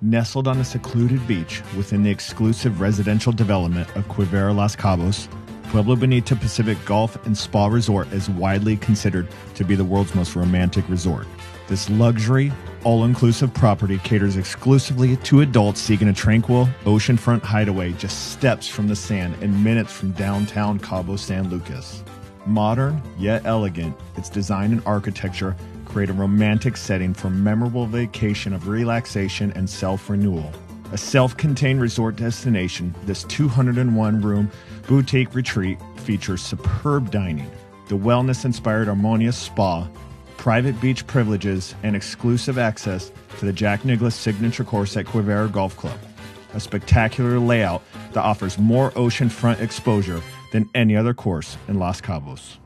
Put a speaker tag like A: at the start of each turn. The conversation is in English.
A: Nestled on a secluded beach within the exclusive residential development of Quivira Los Cabos, Pueblo Bonito Pacific Golf and Spa Resort is widely considered to be the world's most romantic resort. This luxury, all-inclusive property caters exclusively to adults seeking a tranquil, oceanfront hideaway just steps from the sand and minutes from downtown Cabo San Lucas. Modern, yet elegant, its design and architecture create a romantic setting for a memorable vacation of relaxation and self-renewal. A self-contained resort destination, this 201-room boutique retreat features superb dining, the wellness-inspired Harmonious Spa, private beach privileges, and exclusive access to the Jack Nicklaus signature course at Quivira Golf Club, a spectacular layout that offers more oceanfront exposure than any other course in Los Cabos.